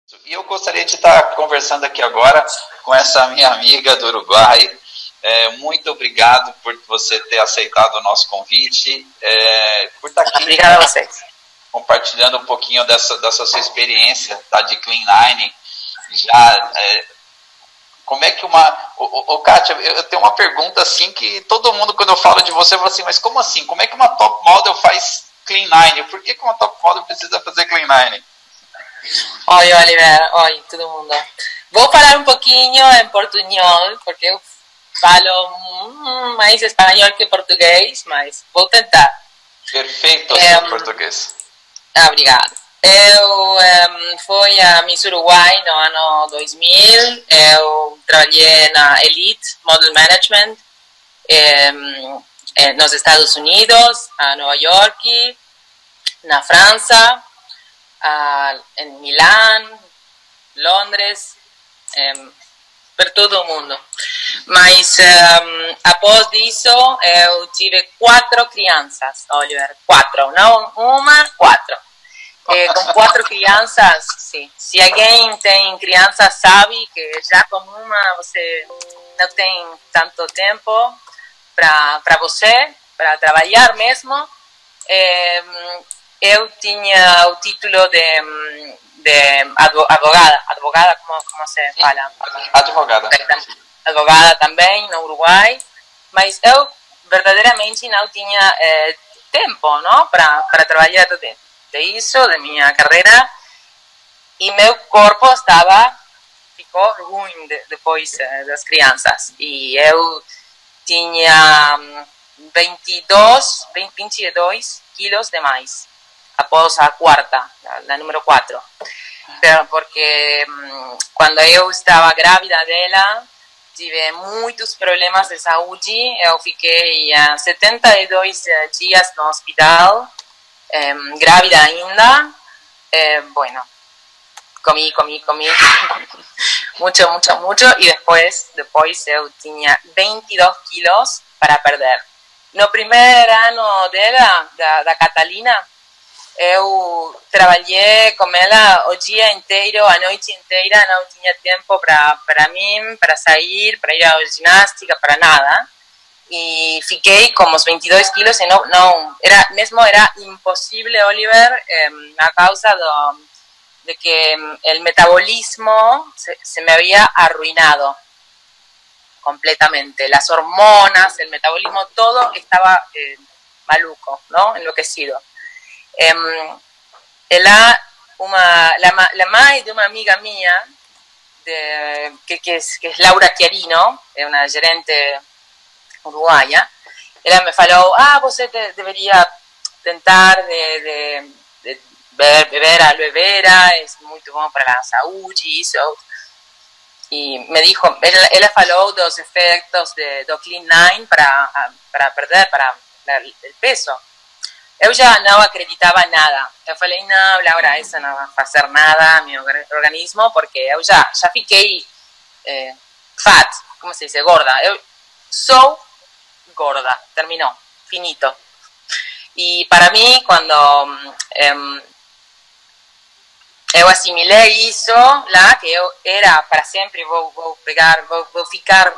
E eu gostaria de estar conversando aqui agora com essa minha amiga do Uruguai. Muito obrigado por você ter aceitado o nosso convite, por estar aqui. Obrigada a vocês. Compartilhando um pouquinho dessa sua experiência, tá, de Clean9. Já, como é que Kátia, eu tenho uma pergunta assim que todo mundo, quando eu falo de você, fala assim, mas como assim? Como é que uma top model faz Clean9? Por que uma top model precisa fazer Clean9? Oi, Oliver. Oi, todo mundo. Vou falar um pouquinho em portunhol, porque eu falo mais espanhol que português, mas vou tentar. Perfeito o seu português. Obrigada. Eu fui a Miss Uruguai no ano 2000. Eu trabalhei na Elite Model Management nos Estados Unidos, a Nova York, na França, em Milão, Londres, por todo o mundo. Mas após isso, eu tive 4 crianças, Oliver. 4, não uma, 4. Com 4 crianças, sim. Se alguém tem criança, sabe que já com uma você não tem tanto tempo para você, para trabalhar mesmo. Eu tinha o título de advogada, como se fala? Advogada também no Uruguai, mas eu verdadeiramente não tinha tempo, não, para trabalhar de isso, de minha carreira, e meu corpo ficou ruim depois das crianças, e eu tinha 22 quilos de mais após a quarta, a número 4, porque quando eu estava grávida dela, tive muitos problemas de saúde. Eu fiquei 72 dias no hospital, grávida ainda. Bueno, comí mucho, y después eu tinha 22 quilos para perder. No primer ano dela, da Catalina, eu trabalhei com ela o dia inteiro, a noite inteira, não tinha tempo para mim, para sair, para ir à ginástica, para nada. E fiquei com os 22 quilos e era impossível, Oliver, a causa de que o metabolismo se me había arruinado completamente. Las hormonas, el metabolismo, todo estaba maluco, ¿no? Enloquecido. La madre de una amiga mía, que es Laura Chiarino, es una gerente uruguaya, ella me falou, você debería tentar de beber aloe vera, es muy bueno para la salud y eso. Y me dijo, ella falou dos efectos do Clean9 para perder el peso. Eu já não acreditava nada. Eu falei, não, Laura, isso não vai fazer nada a meu organismo, porque eu já fiquei fat, como se diz, gorda. Eu sou gorda, terminou, finito. E para mim, quando eu assimilei isso lá, que eu era para sempre, vou ficar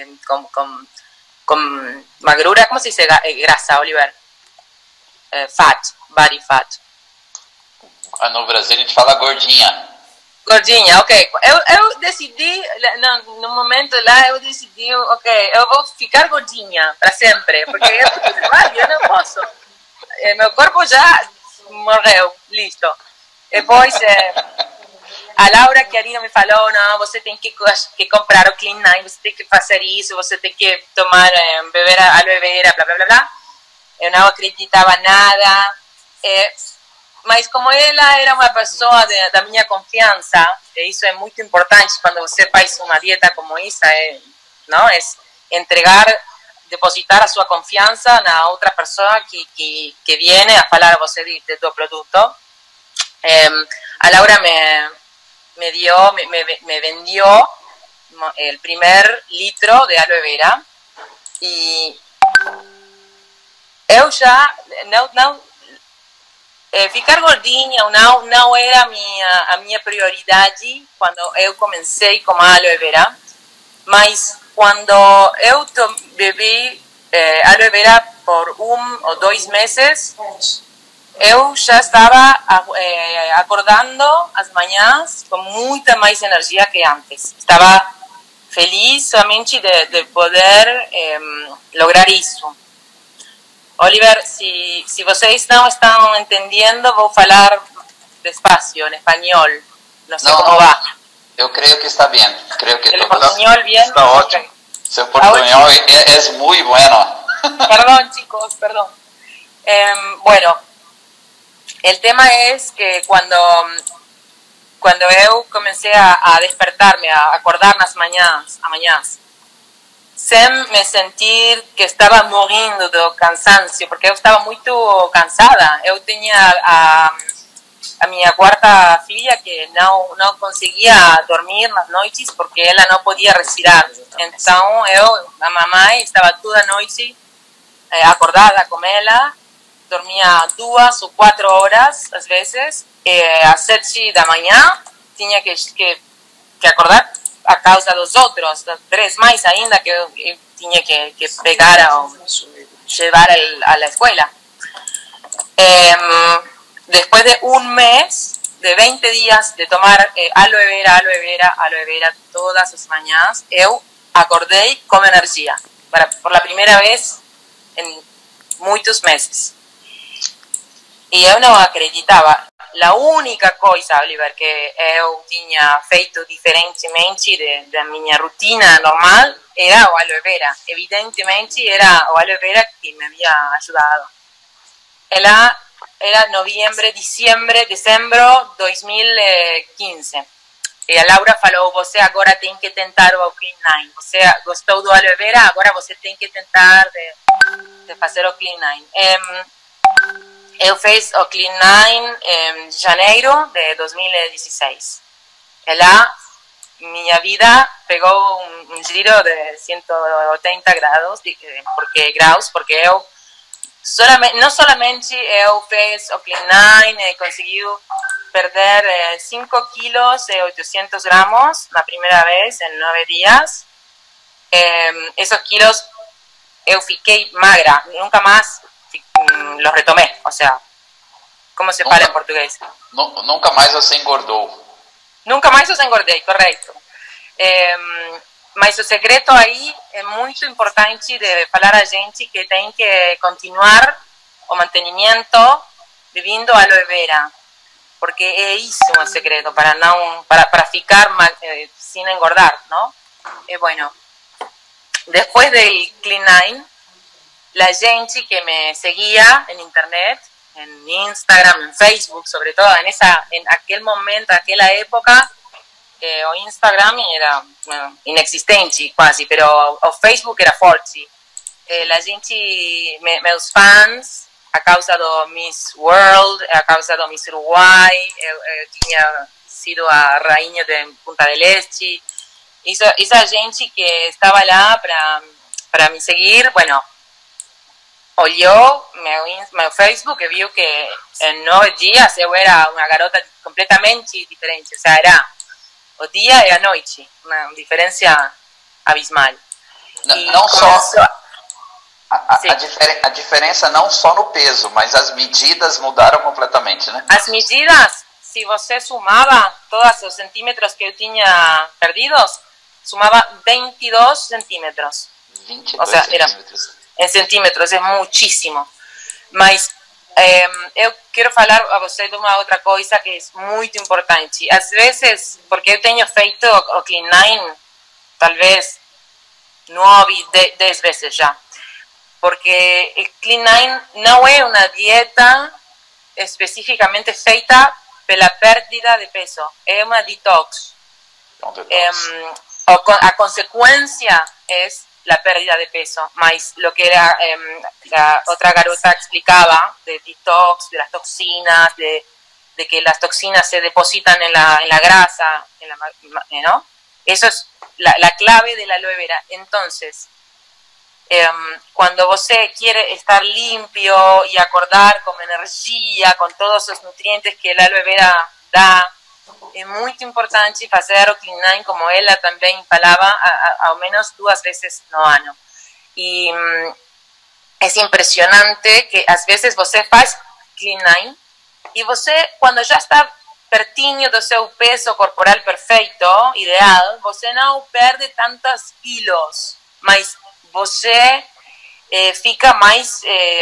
com magrura, como se diz grasa, Oliver? Fat, body fat. No Brasil a gente fala gordinha. Gordinha, ok. Eu decidi, no momento lá, eu decidi, ok, eu vou ficar gordinha para sempre, porque eu não posso. Meu corpo já morreu, listo. Depois, a Laura Chiarino me falou, não, você tem que comprar o Clean9, você tem que fazer isso, você tem que tomar, beber aloe vera, blá, blá, blá, blá. Eu não acreditava nada, mas como ela era uma pessoa da minha confiança, e isso é muito importante quando você faz uma dieta como essa, não? É depositar a sua confiança na outra pessoa que viene a falar a você de tu produto. A Laura me vendió el primer litro de aloe vera e eu já Ficar gordinha não era a minha prioridade quando eu comecei com a aloe vera, mas quando eu bebi aloe vera por 1 ou 2 meses, eu já estava acordando as manhãs com muita mais energia que antes. Estava feliz somente de poder lograr isso. Oliver, se vocês não estão entendendo, vou falar despacio, em espanhol. Não sei como va. Eu creio que está bem. Creo que el portuñol bien. Está ótimo. Okay. Seu portuñol es muy bueno. Perdón, chicos, perdón. Bueno, el tema es que cuando eu comecei a despertarme, a acordar nas manhãs, sem me sentir que estava morrendo do cansancio, porque eu estava muito cansada. Eu tinha a minha quarta filha que não conseguia dormir nas noites porque ela não podia respirar. Então a mamãe estava toda a noite acordada com ela, dormia 2 ou 4 horas às vezes, às 7 da manhã tinha que acordar a causa dos outros, 3 mais ainda que eu tinha que pegar ou levar a la escuela. Después de 1 mes, de 20 días de tomar aloe vera todas as manhãs, eu acordei com energia, por la primeira vez em muitos meses. E eu não acreditava. A única coisa, Oliver, que eu tinha feito diferentemente da minha rotina normal era o aloe vera. Evidentemente era o aloe vera que me havia ajudado. Era noviembre, diciembre, dezembro 2015. E a Laura falou, você agora tem que tentar o Clean9. Você gostou do aloe vera, agora você tem que tentar de fazer o Clean9. Eu fiz o Clean9 em janeiro de 2016. E lá, minha vida pegou um giro de 180 graus, porque eu não solamente eu fiz o Clean9, conseguiu perder 5 quilos e 800 gramos na primeira vez, em 9 dias. Esos kilos eu fiquei magra, nunca mais los retomé, o sea, ¿cómo se fala en portugués? Nunca mais você engordou. Nunca mais eu engordei, correto. Mas o segredo aí é muito importante de falar a gente que tem que continuar o mantenimento bebendo aloe vera, porque é isso o segredo para ficar sin engordar, ¿no? Bueno, después del Clean9, la gente que me seguía en internet, en Instagram, en Facebook, sobre todo en aquel momento, aquella época, o Instagram era inexistente quase, pero o Facebook era forte. La gente, meus fans, a causa do Miss World, a causa do Miss Uruguai, eu tinha sido a rainha de Punta del Este, esa gente que estaba lá para me seguir, bueno, olhou meu Facebook e viu que em 9 dias eu era uma garota completamente diferente, o sea, era o dia e a noite, uma diferença abismal. Não só a diferença não só no peso, mas as medidas mudaram completamente, né? As medidas, se você sumava todos os centímetros que eu tinha perdidos, sumava 22 centímetros. 22 o sea, centímetros. Em centímetros, é muitíssimo. Mas eu quero falar a você de uma outra coisa que é muito importante. Às vezes, porque eu tenho feito o Clean9, talvez 9, 10 vezes já. Porque o Clean9 não é uma dieta especificamente feita pela perda de peso. É uma detox. A consequência é la pérdida de peso, mas lo que la otra garota explicaba de detox, de las toxinas, de que las toxinas se depositan en la grasa, ¿no? Eso es la clave de la aloe vera. Entonces, Quando você quer estar limpio e acordar com energia, com todos os nutrientes que a aloe vera dá, é muito importante fazer o Clean 9, como ela também falava, ao menos 2 vezes no ano. E é impressionante que às vezes você faz Clean 9 e você, quando já está pertinho do seu peso corporal perfeito, ideal, você não perde tantos quilos, mas você fica mais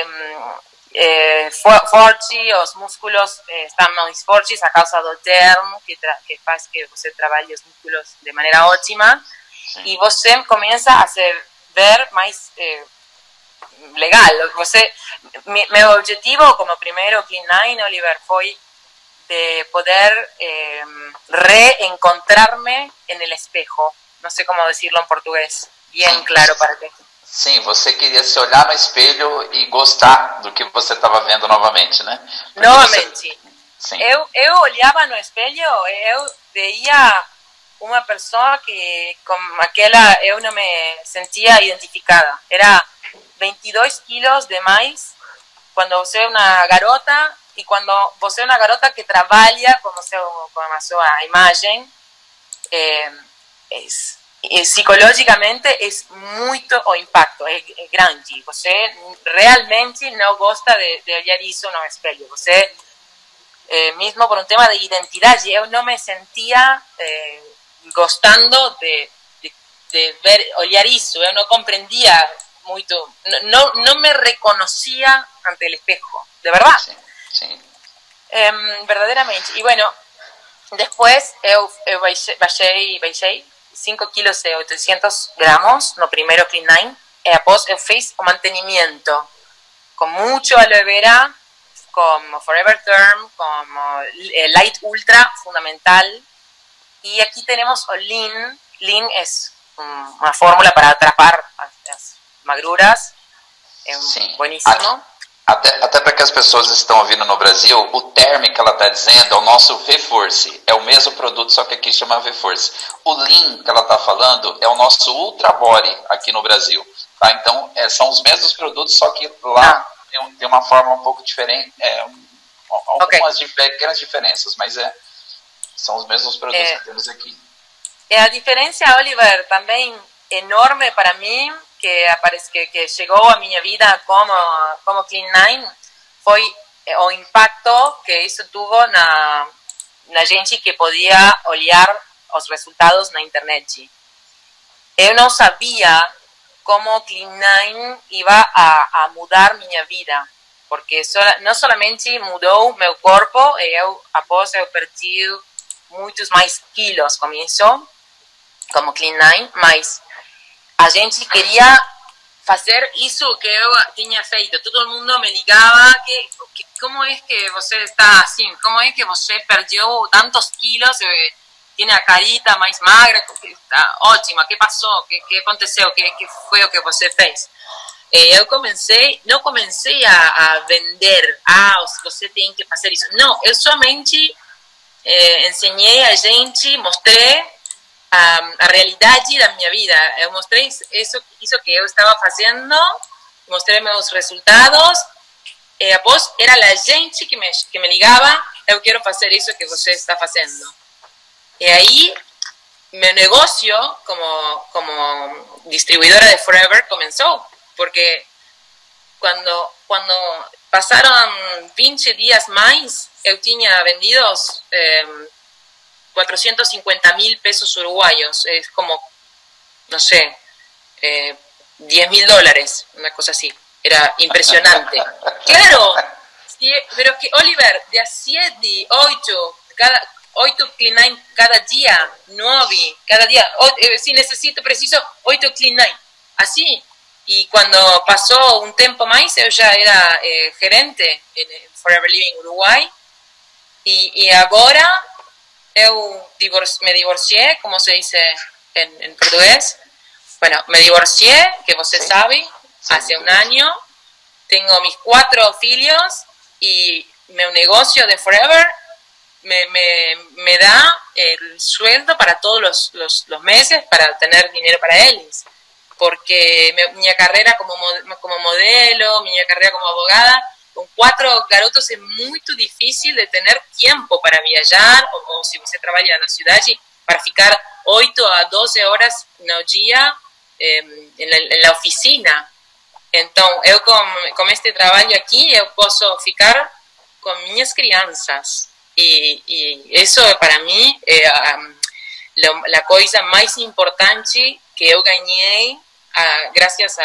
forte, os músculos estão mais fortes a causa do termo, que faz que você trabalhe os músculos de maneira ótima, e você começa a se ver mais legal. Meu objetivo como primeiro Clean 9, Oliver, foi de poder reencontrarme en el espejo. No sé cómo decirlo en portugués. Bien claro para ti. Sim, você queria se olhar no espelho e gostar do que você estava vendo novamente, né? Porque novamente. Sim. Eu olhava no espelho, eu veia uma pessoa que com aquela eu não me sentia identificada. Era 22 quilos de mais quando você é uma garota e quando você é uma garota que trabalha com a sua imagem, psicologicamente é muito o impacto, é grande. Você realmente não gosta de olhar isso no espelho. Você, mesmo por um tema de identidade, eu não me sentia gostando de ver, olhar isso. Eu não compreendia muito, não me reconocía ante el espejo, de verdad. Sí, sí. Verdaderamente. E, bueno, depois eu baixei 5 quilos e 800 gramos no primeiro Clean 9, e após eu fiz o mantenimiento com muito aloe vera, como Forever Term, como Light Ultra, fundamental. E aqui temos o Lean. Lean é uma fórmula para atrapar as magruras. É bueníssimo. Até para que as pessoas estão ouvindo no Brasil, o Term que ela está dizendo é o nosso V-Force. É o mesmo produto, só que aqui chama V-Force. O Lean que ela está falando é o nosso Ultra Body aqui no Brasil. Tá? Então, são os mesmos produtos, só que lá tem uma forma um pouco diferente. Algumas pequenas diferenças, mas são os mesmos produtos que temos aqui. A diferença, Oliver, também enorme para mim, que chegou à minha vida como Clean 9, foi o impacto que isso teve na gente que podia olhar os resultados na internet. Eu não sabia como Clean 9 ia a mudar minha vida, porque não somente mudou meu corpo, após eu perdi muitos mais quilos com isso, como Clean 9, mas a gente queria fazer isso que eu tinha feito. Todo mundo me ligava, como é que você está assim? Como é que você perdeu tantos quilos? Tem a carita mais magra, está ótima. O que passou? O que aconteceu? O que foi o que você fez? Eu não comecei a vender. Você tem que fazer isso. Não, eu somente ensinei a gente, mostrei a realidade da minha vida. Eu mostrei isso que eu estava fazendo, mostrei meus resultados, e após era a gente que me ligava, eu quero fazer isso que você está fazendo. E aí, meu negócio como distribuidora de Forever começou, porque quando passaram 20 dias mais, eu tinha vendido 450.000 pesos uruguayos, es como, no sé, $10.000, una cosa así. Era impresionante. Claro, sí, pero que Oliver, de a 7, 8 Clean 9 cada día, 9 cada día, si necesito preciso 8 Clean 9, así. Y cuando pasó un tiempo más, yo ya era gerente en Forever Living Uruguay, y ahora eu me divorcié, como se dice en portugués. Bueno, me divorcié, que você sabe, hace un año. Tengo mis 4 filhos y mi negocio de Forever me da el sueldo para todos los meses para tener dinero para ellos. porque minha carreira como modelo, minha carreira como abogada, com 4 garotos é muito difícil de ter tempo para viajar, ou se você trabalha na cidade, para ficar 8 a 12 horas no dia na oficina. Então, eu com este trabalho aqui, eu posso ficar com minhas crianças. E isso, para mim, é a coisa mais importante que eu ganhei graças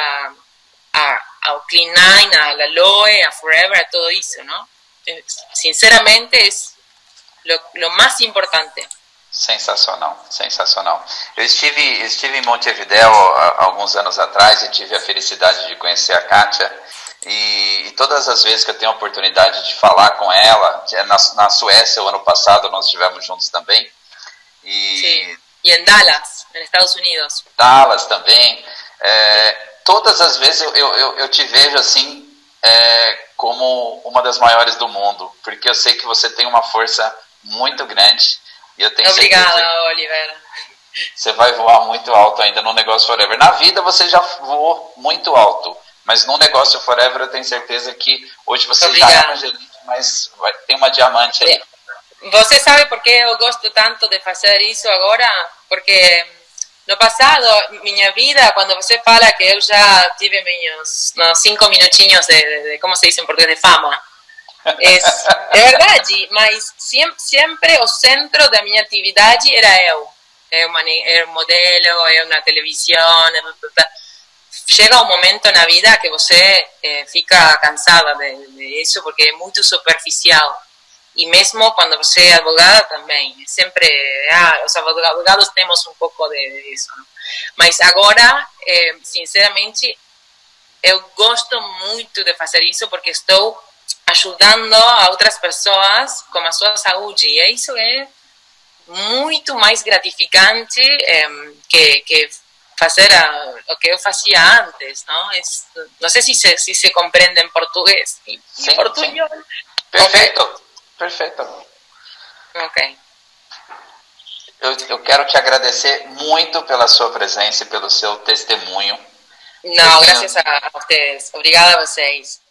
ao Clean9, a la Loe, a Forever, a todo isso, não? Sinceramente, é lo mais importante. Sensacional, sensacional. Eu estive em Montevidéu há alguns anos atrás e tive a felicidade de conhecer a Kátia. E todas as vezes que eu tenho a oportunidade de falar com ela, na Suécia, o ano passado, nós estivemos juntos também. Sim. E em Dallas, nos Estados Unidos. Dallas também. Todas as vezes eu te vejo assim, como uma das maiores do mundo, porque eu sei que você tem uma força muito grande. E eu tenho Obrigada, Oliver. Você vai voar muito alto ainda no negócio Forever. Na vida você já voou muito alto, mas no negócio Forever eu tenho certeza que hoje você já é uma gerente, mas tem uma diamante aí. Você sabe por que eu gosto tanto de fazer isso agora? Porque no passado, minha vida, quando você fala que eu já tive meus 5 minutinhos de como se diz em português, de fama, é verdade, mas sempre o centro da minha atividade era eu. Eu modelo, eu na televisão. Chega um momento na vida que você fica cansada de isso, porque é muito superficial. E mesmo quando você é advogada também, sempre, os advogados temos um pouco de isso. Não? Mas agora, sinceramente, eu gosto muito de fazer isso porque estou ajudando a outras pessoas com a sua saúde. E isso é muito mais gratificante que fazer o que eu fazia antes, não? Não sei se se compreende em português. Sim, portunhol. Sim. Perfeito, okay. Perfeito. Ok. Eu quero te agradecer muito pela sua presença e pelo seu testemunho. Não, graças a vocês. Obrigada a vocês.